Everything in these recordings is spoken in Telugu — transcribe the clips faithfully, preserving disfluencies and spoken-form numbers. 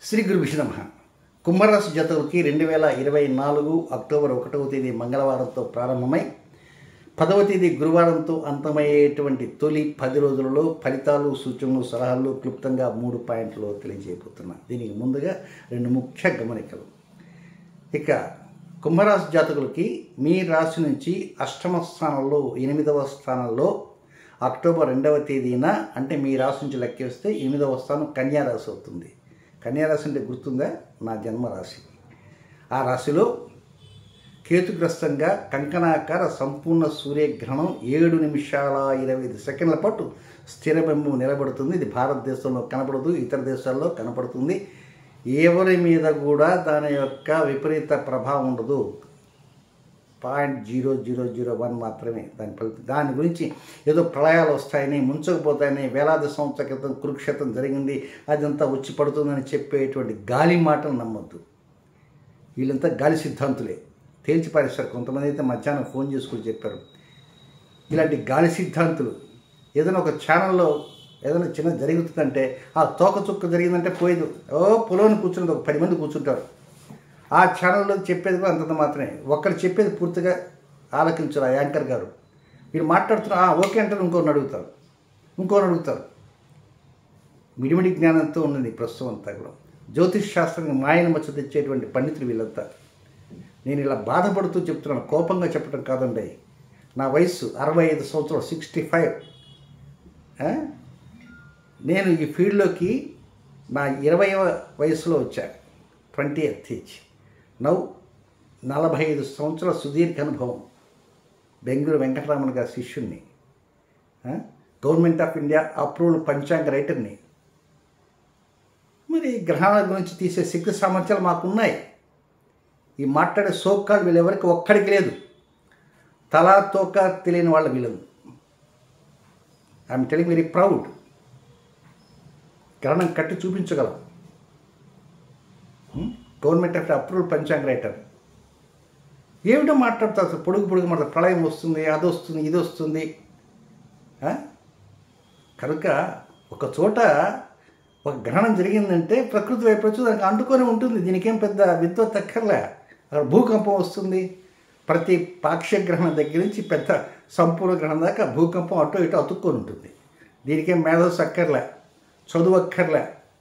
శ్రీ గురు విష్ణు నమః. కుంభరాశి జాతకులకి రెండు వేల ఇరవై నాలుగు అక్టోబర్ ఒకటవ తేదీ మంగళవారంతో ప్రారంభమై పదవ తేదీ గురువారంతో అంతమయ్యేటువంటి తొలి పది రోజులలో ఫలితాలు, సూచనలు, సలహాలు క్లుప్తంగా మూడు పాయింట్లు తెలియజేయబోతున్నా. దీనికి ముందుగా రెండు ముఖ్య గమనికలు. ఇక కుంభరాశి జాతకులకి మీ రాశి నుంచి అష్టమ స్థానంలో ఎనిమిదవ స్థానంలో అక్టోబర్ రెండవ తేదీన అంటే మీ రాశి నుంచి లెక్కేస్తే ఎనిమిదవ స్థానం కన్యారాశి అవుతుంది. కన్యారాశి అంటే గుర్తుందా? నా జన్మరాశి. ఆ రాశిలో కేతుగ్రస్తంగా కంకణాకార సంపూర్ణ సూర్యగ్రహణం ఏడు నిమిషాల ఇరవై ఐదు సెకండ్ల పాటు స్థిరబింబం నిలబడుతుంది. ఇది భారతదేశంలో కనపడదు, ఇతర దేశాల్లో కనపడుతుంది. ఎవరి మీద కూడా దాని యొక్క విపరీత ప్రభావం ఉండదు. Point zero zero zero one మాత్రమే దాని ఫలితం. దాని గురించి ఏదో ప్రళయాలు వస్తాయని, ముంచకపోతాయని, వేలాది సంవత్సరాల క్రితం కురుక్షేత్రం జరిగింది, అదంతా వచ్చి పడుతుందని చెప్పేటువంటి గాలి మాటలు నమ్మొద్దు. వీళ్ళంతా గాలి సిద్ధాంతులే. తేల్చి పారేస్తారు. కొంతమంది అయితే మధ్యాహ్నం ఫోన్ చేసుకుని చెప్పారు. ఇలాంటి గాలి సిద్ధాంతులు ఏదైనా ఒక ఛానల్లో ఏదైనా చిన్న జరుగుతుందంటే ఆ తోక చుక్క జరిగిందంటే పోయేది ఓ పొలోని కూర్చున్నది ఒక పది మంది కూర్చుంటారు. ఆ ఛానల్లో చెప్పేది కూడా అంతంత మాత్రమే. ఒక్కరు చెప్పేది పూర్తిగా ఆలకించరు. ఆ యాంకర్ గారు వీళ్ళు మాట్లాడుతున్నారు, ఓకే అంటారు, ఇంకోరిని అడుగుతారు, ఇంకోరిని అడుగుతారు. మిడిమిడి జ్ఞానంతో ఉన్నది ప్రస్తుతం అంతా కూడా. జ్యోతిష్ శాస్త్రానికి మాయను మచ్చ తెచ్చేటువంటి పండితులు వీళ్ళంతా. నేను ఇలా బాధపడుతూ చెప్తున్నాను, కోపంగా చెప్పడం కాదండి. నా వయస్సు అరవై ఐదు సంవత్సరాలు, సిక్స్టీ ఫైవ్. నేను ఈ ఫీల్డ్లోకి నా ఇరవైవ వయసులో వచ్చా, ట్వంటీ ఎయిత్ ఏజ్. నవ్వు నలభై ఐదు సంవత్సరాల సుదీర్ఘ అనుభవం. బెంగళూరు వెంకటరామన్ గారి శిష్యుణ్ణి, గవర్నమెంట్ ఆఫ్ ఇండియా అప్రూవ్డ్ పంచాంగ రైటర్ని. మరి గ్రహాల గురించి తీసే శక్తి సామర్థ్యాలు మాకున్నాయి. ఈ మాట్లాడే సోక్కాలు వీళ్ళెవరికి ఒక్కడికి లేదు. తలా తోక తెలియని వాళ్ళ వీళ్ళదు. I'm telling very proud. గ్రహణం కట్టి చూపించగలం. గవర్నమెంట్ ఆఫ్ అప్రూవ్డ్ పంచాంగ రైటర్ ఏమిటో మాట్లాడతారు. అసలు పొడుగు పొడుగు మాట్లాడతారు. ప్రళయం వస్తుంది, అది వస్తుంది, ఇది వస్తుంది. కనుక ఒక చోట ఒక గ్రహణం జరిగిందంటే ప్రకృతి వైపు వచ్చి దానికి అంటుకొని ఉంటుంది. దీనికేం పెద్ద విద్వత్ అక్కర్లే. అక్కడ భూకంపం వస్తుంది. ప్రతి పాక్షిక గ్రహణం దగ్గర నుంచి పెద్ద సంపూర్ణ గ్రహణం దాకా భూకంపం అటు ఇటు అతుక్కొని ఉంటుంది. దీనికేం మేధస్సు అక్కర్లే, చదువు అక్కర్లే,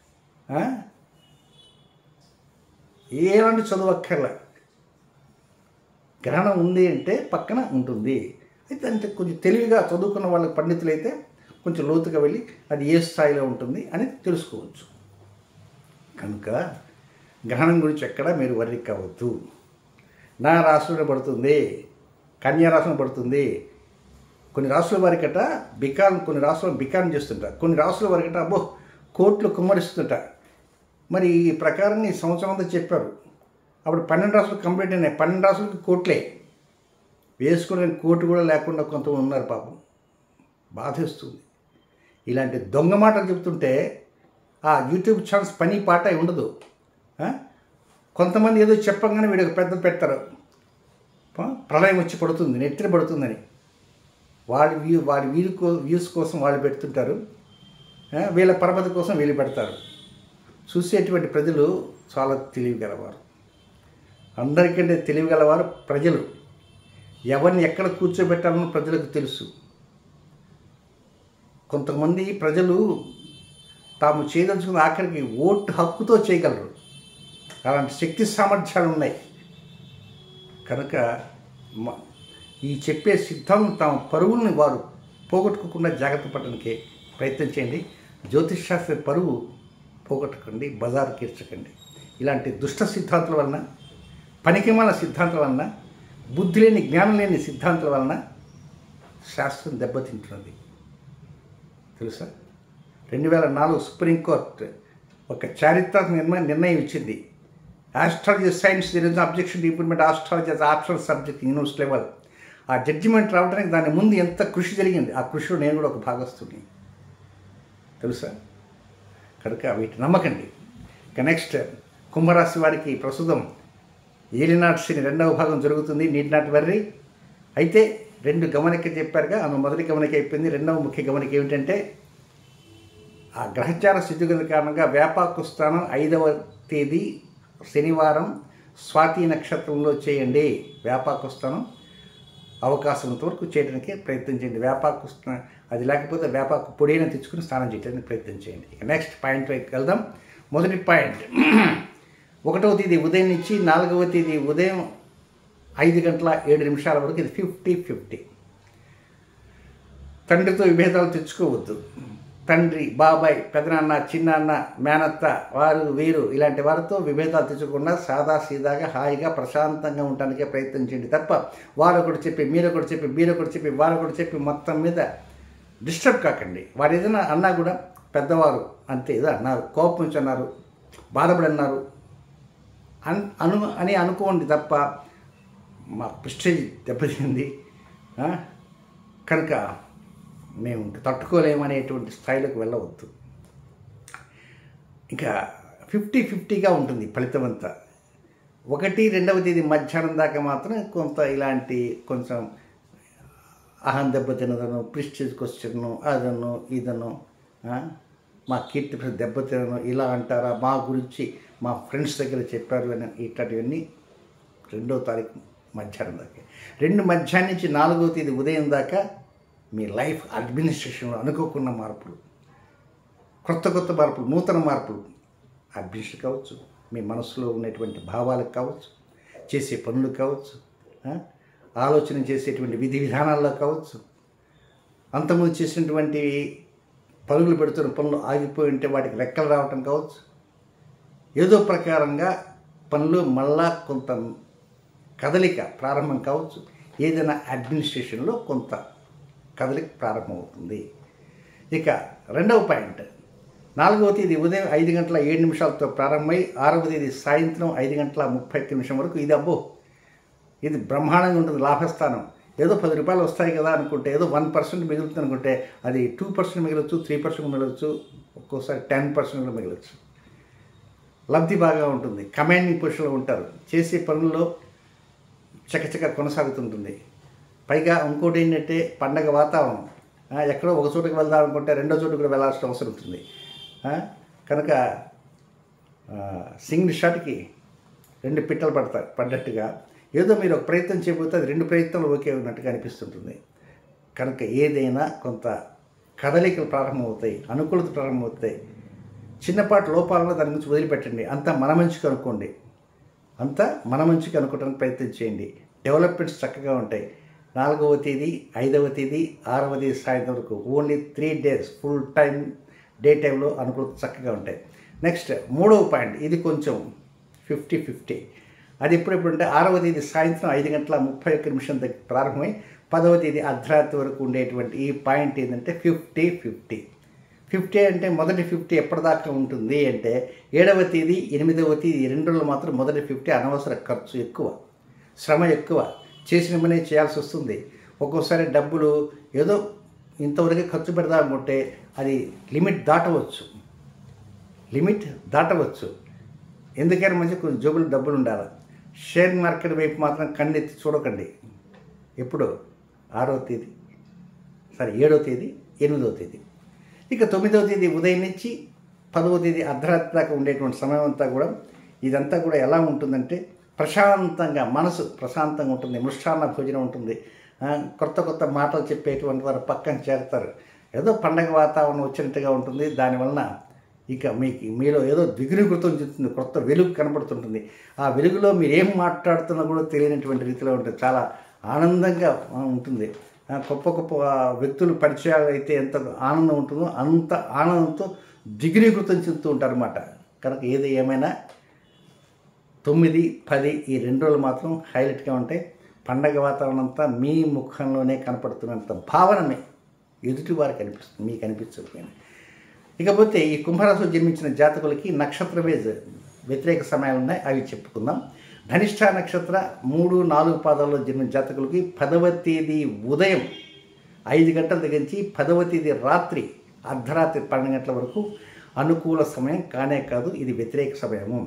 ఏలాంటి చదువు అక్కర్లే. గ్రహణం ఉంది అంటే పక్కన ఉంటుంది. అయితే అంటే కొంచెం తెలివిగా చదువుకున్న వాళ్ళ పండితులు అయితే కొంచెం లోతుగా వెళ్ళి అది ఏ స్థాయిలో ఉంటుంది అని తెలుసుకోవచ్చు. కనుక గ్రహణం గురించి ఎక్కడా మీరు వర్రీ కావద్దు. నా రాశిలో పడుతుంది, కన్యా రాశిలో పడుతుంది. కొన్ని రాశుల వారికట బికాన్, కొన్ని రాశులు బికాన్ చేస్తుంటారు. కొన్ని రాశుల వారికట అబ్బో కోట్లు కుమ్మరిస్తుంటారు. మరి ఈ ప్రకారం ఈ సంవత్సరం అంతా చెప్పారు. అప్పుడు పన్నెండు రాసులు కంప్లీట్ అయినాయి. పన్నెండు రాసులకి కోట్లే వేసుకోవడానికి కోట్లు కూడా లేకుండా కొంతమంది ఉన్నారు. పాపం బాధేస్తుంది. ఇలాంటి దొంగ మాటలు చెప్తుంటే ఆ యూట్యూబ్ ఛానల్స్ పని పాట ఉండదు. కొంతమంది ఏదో చెప్పగానే వీడికి పెద్ద పెడతారు, ప్రళయం వచ్చి పడుతుంది, నెత్తిన పడుతుందని. వాళ్ళ వ్యూ వాళ్ళ వ్యూ వ్యూస్ కోసం వాళ్ళు పెడుతుంటారు, వీళ్ళ పరపతి కోసం వీళ్ళు పెడతారు. చూసేటువంటి ప్రజలు చాలా తెలివిగలవారు. అందరికంటే తెలివిగలవారు ప్రజలు. ఎవరిని ఎక్కడ కూర్చోబెట్టాలని ప్రజలకు తెలుసు. కొంతమంది ప్రజలు తాము చేయదలుచుకున్న ఆఖరికి ఓటు హక్కుతో చేయగలరు. అలాంటి శక్తి సామర్థ్యాలు ఉన్నాయి. కనుక ఈ చెప్పే సిద్ధాంతం తమ పరువుల్ని వారు పోగొట్టుకోకుండా జాగ్రత్త పడడానికి ప్రయత్నం చేయండి. జ్యోతిష్ శాస్త్ర పరువు పోగొట్టకండి, బజారు కీర్చకండి. ఇలాంటి దుష్ట సిద్ధాంతాల వలన, పనికిమాల సిద్ధాంతాల వలన, బుద్ధి లేని, జ్ఞానం లేని సిద్ధాంతాల వలన శాస్త్రం దెబ్బతింటున్నది. తెలుసా? రెండు వేల నాలుగు సుప్రీంకోర్టు ఒక చారిత్రాత్మక నిర్ణయం నిర్ణయం ఇచ్చింది. Astrology science there is objection to implement astrology as optional subject in university level. ఆ జడ్జిమెంట్ రావడానికి దాని ముందు ఎంత కృషి జరిగింది. ఆ కృషిలో నేను కూడా ఒక భాగస్తుని. తెలుసా? కనుక వీటి నమ్మకండి. ఇక నెక్స్ట్ కుంభరాశి వారికి ప్రస్తుతం ఏలినాటి శని రెండవ భాగం జరుగుతుంది. నీటి నాటి వర్రి. అయితే రెండు గమనిక చెప్పారుగా, అందులో మొదటి గమనిక అయిపోయింది. రెండవ ముఖ్య గమనిక ఏమిటంటే ఆ గ్రహచార స్థితిగతుల కారణంగా వేపాకు స్థానం ఐదవ తేదీ శనివారం స్వాతి నక్షత్రంలో చేయండి. వేపాకు స్థానం అవకాశంత వరకు చేయడానికి ప్రయత్నం చేయండి. వేపాకు అది లేకపోతే వేపాకు పొడిని తెచ్చుకుని స్నానం చేయడానికి ప్రయత్నం చేయండి. ఇక నెక్స్ట్ పాయింట్ వైపు వెళ్దాం. మొదటి పాయింట్, ఒకటవ తేదీ ఉదయం నుంచి నాలుగవ తేదీ ఉదయం ఐదు గంటల ఏడు నిమిషాల వరకు ఇది ఫిఫ్టీ ఫిఫ్టీ. తండ్రితో విభేదాలు తెచ్చుకోవద్దు. తండ్రి, బాబాయ్, పెదనాన్న, చిన్నాన్న, మేనత్త, వారు వీరు ఇలాంటి వారితో విభేదాలు తెచ్చకుండా సాదా సీదాగా హాయిగా ప్రశాంతంగా ఉండడానికే ప్రయత్నం చేయండి తప్ప వారొకటి చెప్పి మీరొకటి చెప్పి మీరొకటి చెప్పి వారొకటి చెప్పి మొత్తం మీద డిస్టర్బ్ కాకండి. వారు ఏదైనా అన్నా కూడా పెద్దవారు అంతే ఏదో అన్నారు, కోపం నుంచి అన్నారు, బాధపడి అన్నారు అన్ అను అని అనుకోండి తప్ప మా ప్రెస్టేజ్ దెబ్బతింది కనుక మేము తట్టుకోలేమనేటువంటి స్థాయిలోకి వెళ్ళవద్దు. ఇంకా ఫిఫ్టీ ఫిఫ్టీగా ఉంటుంది ఫలితం అంతా. ఒకటి రెండవ తేదీ మధ్యాహ్నం దాకా మాత్రం కొంత ఇలాంటి కొంచెం అహం దెబ్బతినదను, ప్రెస్టేజ్ క్వశ్చన్ను, అదను ఇదను, మా కీర్తి దెబ్బతినను, ఇలా అంటారా, మా గురించి మా ఫ్రెండ్స్ దగ్గర చెప్పారు అని ఇట్లాంటివన్నీ రెండవ తారీఖు మధ్యాహ్నం దాకా. రెండు మధ్యాహ్నం నుంచి నాలుగవ తేదీ ఉదయం దాకా మీ లైఫ్ అడ్మినిస్ట్రేషన్లో అనుకోకున్న మార్పులు, కొత్త కొత్త మార్పులు, నూతన మార్పులు అడ్మినిస్ట్రేషన్ కావచ్చు, మీ మనసులో ఉన్నటువంటి భావాలకు కావచ్చు, చేసే పనులు కావచ్చు, ఆలోచన చేసేటువంటి విధి విధానాల్లో కావచ్చు, అంతకుముందు చేసినటువంటి పరుగులు పెడుతున్న పనులు ఆగిపోయి ఉంటే వాటికి రెక్కలు రావటం కావచ్చు, ఏదో ప్రకారంగా పనులు మళ్ళా కొంత కదలిక ప్రారంభం కావచ్చు. ఏదైనా అడ్మినిస్ట్రేషన్లో కొంత కదలిక ప్రారంభమవుతుంది. ఇక రెండవ పాయింట్, నాలుగవ తేదీ ఉదయం ఐదు గంటల ఏడు నిమిషాలతో ప్రారంభమై ఆరవ తేదీ సాయంత్రం ఐదు గంటల ముప్పై నిమిషం వరకు ఇది అబ్బో ఇది బ్రహ్మాండంగా ఉంటుంది. లాభస్థానం ఏదో పది రూపాయలు వస్తాయి కదా అనుకుంటే, ఏదో వన్ పర్సెంట్ మిగులుతుంది అనుకుంటే అది టూ పర్సెంట్ మిగలవచ్చు, త్రీ పర్సెంట్ మిగలవచ్చు, ఒక్కోసారి టెన్ పర్సెంట్ మిగలవచ్చు. లబ్ధి బాగా ఉంటుంది. కమాండింగ్ పొజిషన్లో ఉంటారు. చేసే పనుల్లో చకచక కొనసాగుతుంటుంది. పైగా ఇంకోటి ఏంటంటే పండగ వాతావరణం. ఎక్కడో ఒక చోటుకి వెళ్దాం అనుకుంటే రెండో చోటుకు కూడా వెళ్ళాల్సిన అవసరం ఉంటుంది కనుక సింగిల్ షాట్కి రెండు పిట్టలు పడతాయి పడ్డట్టుగా ఏదో మీరు ఒక ప్రయత్నం చేయబోతే అది రెండు ప్రయత్నాలు ఓకే ఉన్నట్టుగా అనిపిస్తుంటుంది. కనుక ఏదైనా కొంత కదలికలు ప్రారంభమవుతాయి, అనుకూలత ప్రారంభమవుతాయి. చిన్నపాటి లోపాలను దాని గురించి వదిలిపెట్టండి. అంతా మన మంచికి అనుకోండి, అంతా మన మంచికి అనుకోవడానికి ప్రయత్నం చేయండి. డెవలప్మెంట్స్ చక్కగా ఉంటాయి. నాలుగవ తేదీ, ఐదవ తేదీ, ఆరవ తేదీ సాయంత్రం వరకు only three days full time day టైంలో అనుకూలత చక్కగా ఉంటాయి. నెక్స్ట్ మూడవ పాయింట్, ఇది కొంచెం ఫిఫ్టీ ఫిఫ్టీ. అది ఎప్పుడెప్పుడు అంటే ఆరవ తేదీ సాయంత్రం ఐదు గంటల ముప్పై ఒక్క నిమిషం దగ్గర ప్రారంభమై పదవ తేదీ అర్ధరాత్రి వరకు ఉండేటువంటి ఈ పాయింట్ ఏంటంటే ఫిఫ్టీ ఫిఫ్టీ. ఫిఫ్టీ అంటే మొదటి ఫిఫ్టీ ఎప్పటిదాకా ఉంటుంది అంటే ఏడవ తేదీ, ఎనిమిదవ తేదీ రెండు రోజులు మాత్రం మొదటి ఫిఫ్టీ అనవసర ఖర్చు ఎక్కువ, శ్రమ ఎక్కువ, చేసిన పని చేయాల్సి వస్తుంది. ఒక్కోసారి డబ్బులు ఏదో ఇంతవరకు ఖర్చు పెడదాం అనుకుంటే అది లిమిట్ దాటవచ్చు లిమిట్ దాటవచ్చు ఎందుకైనా మంచి కొంచెం జోబులు డబ్బులు ఉండాలి. షేర్ మార్కెట్ వైపు మాత్రం కన్నెత్తి చూడకండి. ఎప్పుడు ఆరో తేదీ సరే ఏడవ తేదీ, ఎనిమిదవ తేదీ. ఇక తొమ్మిదవ తేదీ ఉదయం నుంచి పదవ తేదీ అర్ధరాత్రి దాకా ఉండేటువంటి సమయం అంతా కూడా ఇదంతా కూడా ఎలా ఉంటుందంటే ప్రశాంతంగా, మనసు ప్రశాంతంగా ఉంటుంది. మృష్టాన్న భోజనం ఉంటుంది. కొత్త కొత్త మాటలు చెప్పేటువంటి వారు పక్కన చేరుతారు. ఏదో పండగ వాతావరణం వచ్చినట్టుగా ఉంటుంది. దానివలన ఇక మీకు మీలో ఏదో ద్విగుణీకృతం చెందుతుంది, కొత్త వెలుగు కనబడుతుంటుంది. ఆ వెలుగులో మీరు ఏం మాట్లాడుతున్నా కూడా తెలియనటువంటి రీతిలో ఉంటుంది. చాలా ఆనందంగా ఉంటుంది. గొప్ప గొప్ప వ్యక్తులు పరిచయాలు అయితే ఎంత ఆనందం ఉంటుందో అంత ఆనందంతో ద్విగుణీకృతం చెందుతూ ఉంటారు అన్నమాట. కనుక ఏది ఏమైనా తొమ్మిది పది ఈ రెండు రోజులు మాత్రం హైలైట్గా ఉంటాయి. పండగ వాతావరణం అంతా మీ ముఖంలోనే కనపడుతున్నంత భావనమే ఎదుటి వారికి అనిపిస్తుంది, మీకు అనిపించకపోయినా. ఇకపోతే ఈ కుంభరాశిలో జన్మించిన జాతకులకి నక్షత్ర వేజ్ వ్యతిరేక సమయాలు ఉన్నాయి, అవి చెప్పుకుందాం. ధనిష్ఠ నక్షత్ర మూడు నాలుగు పాదాల్లో జన్మించిన జాతకులకి పదవ తేదీ ఉదయం ఐదు గంటల దగ్గర నుంచి పదవ తేదీ రాత్రి అర్ధరాత్రి పన్నెండు గంటల వరకు అనుకూల సమయం కానే కాదు, ఇది వ్యతిరేక సమయము.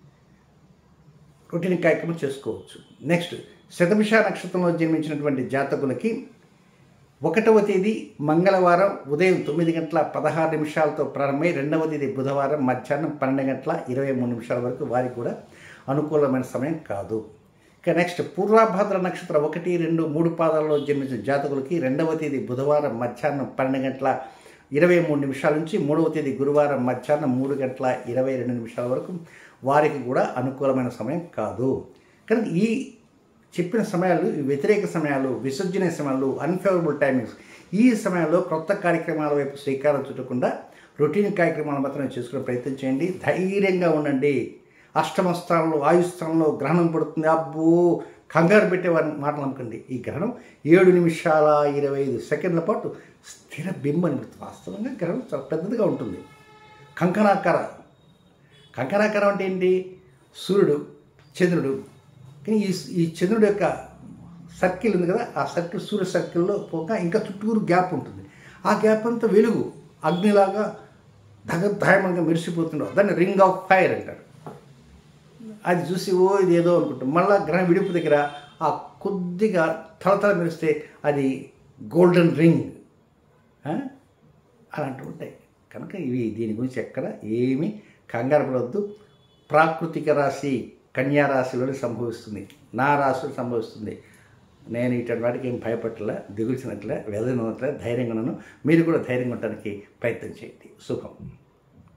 రొటీన్ కార్యక్రమం చేసుకోవచ్చు. నెక్స్ట్ శతభిష నక్షత్రంలో జన్మించినటువంటి జాతకులకి ఒకటవ తేదీ మంగళవారం ఉదయం తొమ్మిది గంటల పదహారు నిమిషాలతో ప్రారంభమై రెండవ తేదీ బుధవారం మధ్యాహ్నం పన్నెండు గంటల ఇరవై మూడు నిమిషాల వరకు వారికి కూడా అనుకూలమైన సమయం కాదు. ఇక నెక్స్ట్ పూర్వభాద్ర నక్షత్రం ఒకటి రెండు మూడు పాదాల్లో జన్మించిన జాతకులకి రెండవ తేదీ బుధవారం మధ్యాహ్నం పన్నెండు గంటల ఇరవై మూడు నిమిషాల నుంచి మూడవ తేదీ గురువారం మధ్యాహ్నం మూడు గంటల ఇరవై రెండు నిమిషాల వరకు వారికి కూడా అనుకూలమైన సమయం కాదు. కానీ ఈ చెప్పిన సమయాలు వ్యతిరేక సమయాలు, విసర్జన సమయాలు, అన్ఫేవరబుల్ టైమింగ్స్. ఈ సమయంలో కొత్త కార్యక్రమాల వైపు శ్రీకారం చుట్టకుండా రొటీన్ కార్యక్రమాలు మాత్రమే చేసుకునే ప్రయత్నం చేయండి. ధైర్యంగా ఉండండి. అష్టమ స్థానంలో ఆయుస్థానంలో గ్రహణం పడుతుంది, అబ్బో కంగారు పెట్టే వారి మాటలు నమ్మకండి. ఈ గ్రహణం ఏడు నిమిషాల ఇరవై ఐదు సెకండ్ల పాటు స్థిర బింబం పడుతుంది. వాస్తవంగా గ్రహణం చాలా పెద్దదిగా ఉంటుంది. కంకణాకార కంకణాకారం అంటే ఏంటి? సూర్యుడు, చంద్రుడు. కానీ ఈ ఈ చంద్రుడు యొక్క సర్కిల్ ఉంది కదా, ఆ సర్కిల్ సూర్య సర్కిల్లో పోక ఇంకా చుట్టూరు గ్యాప్ ఉంటుంది. ఆ గ్యాప్ అంతా వెలుగు అగ్నిలాగా దగ దాయమంగా మెరిసిపోతుండవు. దాన్ని రింగ్ ఆఫ్ ఫైర్ అంటారు. అది చూసి ఓ ఇది ఏదో అనుకుంటాం. మళ్ళీ గ్రహం విడుపు దగ్గర ఆ కొద్దిగా తలతల మెరిస్తే అది గోల్డెన్ రింగ్ అలాంటివి ఉంటాయి. కనుక ఇవి దీని గురించి ఎక్కడ ఏమీ కంగారు పడవద్దు. ప్రాకృతిక రాశి కన్యా రాశిలోనే సంభవిస్తుంది, నా రాశిలో సంభవిస్తుంది. నేను ఇటువంటి వాటికి ఏం భయపడలే, దిగుల్చినట్లే, వెదనట్లే, ధైర్యంగా ఉన్నాను. మీరు కూడా ధైర్యంగా ఉండడానికి ప్రయత్నం చేయండి. శుభం.